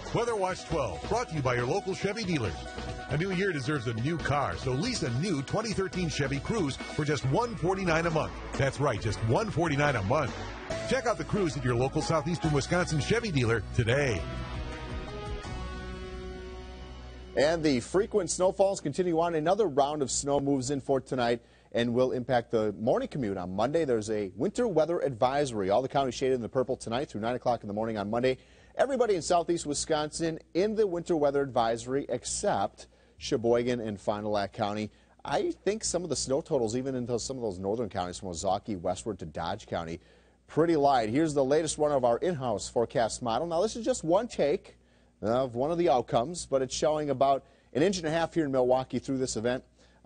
Weather Watch 12, brought to you by your local Chevy dealer. A new year deserves a new car, so lease a new 2013 Chevy Cruze for just $149 a month. That's right, just $149 a month. Check out the Cruze at your local southeastern Wisconsin Chevy dealer today. And the frequent snowfalls continue on. Another round of snow moves in for tonight and will impact the morning commute on Monday. There's a winter weather advisory. All the counties shaded in the purple tonight through 9 o'clock in the morning on Monday. Everybody in southeast Wisconsin in the winter weather advisory except Sheboygan and Fond du Lac County. I think some of the snow totals, even into some of those northern counties from Ozaukee westward to Dodge County, pretty light. Here's the latest one of our in-house forecast model. Now, this is just one take of one of the outcomes, but it's showing about 1.5 inches here in Milwaukee through this event,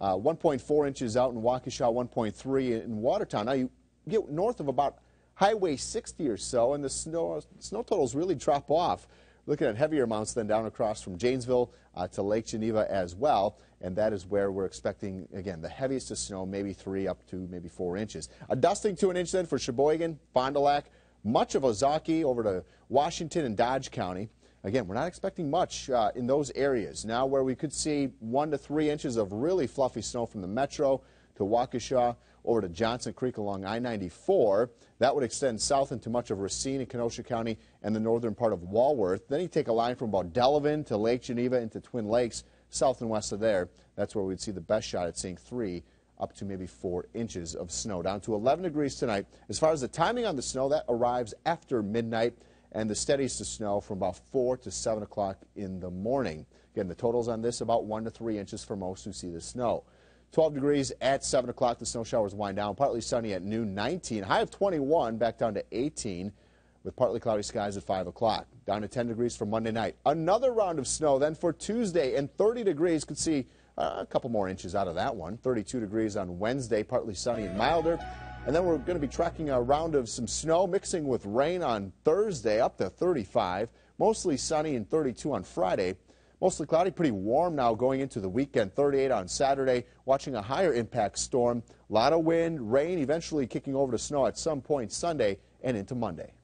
1.4 inches out in Waukesha, 1.3 in Watertown. Now, you get north of about Highway 60 or so, and the snow totals really drop off. Looking at heavier amounts then down across from Janesville to Lake Geneva as well, and that is where we're expecting, again, the heaviest of snow, maybe 3 up to maybe 4 inches. A dusting to 1 inch then for Sheboygan, Fond du Lac, much of Ozaukee over to Washington and Dodge County. Again, we're not expecting much in those areas. Now where we could see 1 to 3 inches of really fluffy snow from the metro to Waukesha over to Johnson Creek along I-94. That would extend south into much of Racine and Kenosha County and the northern part of Walworth. Then you take a line from about Delavan to Lake Geneva into Twin Lakes, south and west of there. That's where we'd see the best shot at seeing 3 up to maybe 4 inches of snow. Down to 11 degrees tonight. As far as the timing on the snow, that arrives after midnight, and the steadiest of snow from about 4 to 7 o'clock in the morning. Again, the totals on this about 1 to 3 inches for most who see the snow. 12 degrees at 7 o'clock. The snow showers wind down. Partly sunny at noon, 19. High of 21, back down to 18 with partly cloudy skies at 5 o'clock. Down to 10 degrees for Monday night. Another round of snow then for Tuesday, and 30 degrees. Could see a couple more inches out of that one. 32 degrees on Wednesday, partly sunny and milder. And then we're going to be tracking a round of some snow mixing with rain on Thursday, up to 35. Mostly sunny and 32 on Friday. Mostly cloudy, pretty warm now going into the weekend. 38 on Saturday, watching a higher impact storm. A lot of wind, rain, eventually kicking over to snow at some point Sunday and into Monday.